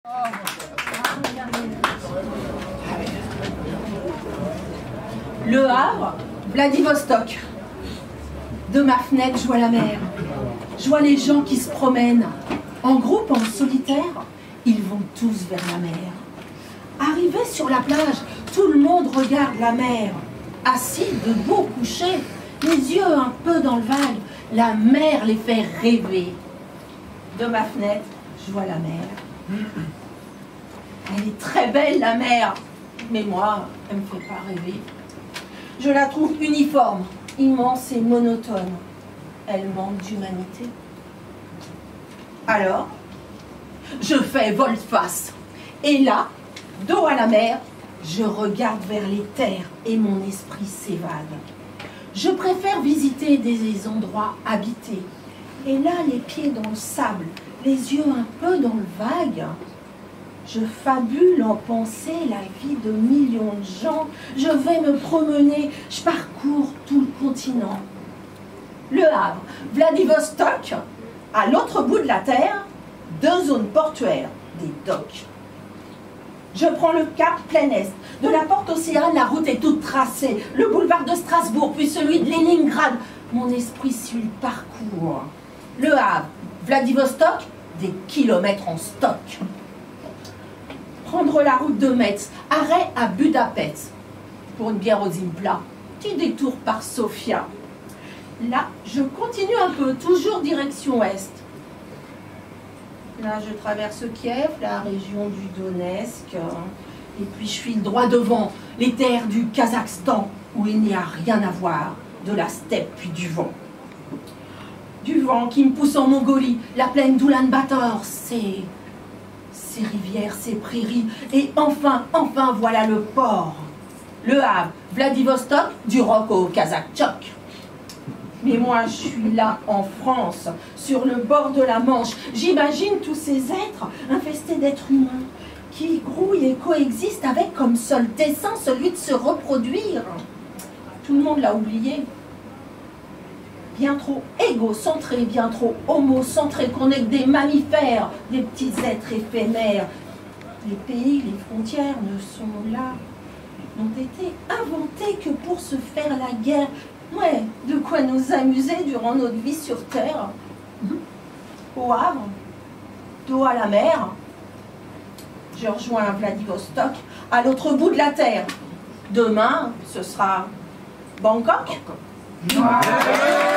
Le Havre, Vladivostok. De ma fenêtre, je vois la mer. Je vois les gens qui se promènent. En groupe, en solitaire, ils vont tous vers la mer. Arrivés sur la plage, tout le monde regarde la mer. Assis, debout, couché, les yeux un peu dans le vague, la mer les fait rêver. De ma fenêtre, je vois la mer. Elle est très belle, la mer, mais moi, elle me fait pas rêver. Je la trouve uniforme, immense et monotone. Elle manque d'humanité. Alors, je fais volte-face. Et là, dos à la mer, je regarde vers les terres et mon esprit s'évade. Je préfère visiter des endroits habités. Et là, les pieds dans le sable, les yeux un peu dans le vague. Je fabule en pensée la vie de millions de gens. Je vais me promener, je parcours tout le continent. Le Havre, Vladivostok, à l'autre bout de la terre, 2 zones portuaires, des docks. Je prends le cap plein est. De la porte Océane, la route est toute tracée. Le boulevard de Strasbourg, puis celui de Leningrad. Mon esprit suit le parcours. Le Havre, Vladivostok, des kilomètres en stock. Prendre la route de Metz, arrêt à Budapest. Pour une bière aux Zimpla, petit détour par Sofia. Là, je continue un peu, toujours direction ouest. Là, je traverse Kiev, la région du Donetsk. Et puis, je file droit devant les terres du Kazakhstan, où il n'y a rien à voir, de la steppe puis du vent. Du vent qui me pousse en Mongolie, la plaine d'Oulan-Bator, ces rivières, ces prairies. Et enfin, voilà le port. Le Havre, Vladivostok, du rock au Kazakhtchok. Mais moi, je suis là, en France, sur le bord de la Manche. J'imagine tous ces êtres infestés d'êtres humains qui grouillent et coexistent avec comme seul dessein celui de se reproduire. Tout le monde l'a oublié. Bien trop égocentré, bien trop homocentré, qu'on est que des mammifères, des petits êtres éphémères. Les pays, les frontières ne sont là, n'ont été inventés que pour se faire la guerre. Ouais, de quoi nous amuser durant notre vie sur Terre. Au Havre, dos à la mer, je rejoins Vladivostok, à l'autre bout de la Terre. Demain, ce sera Bangkok.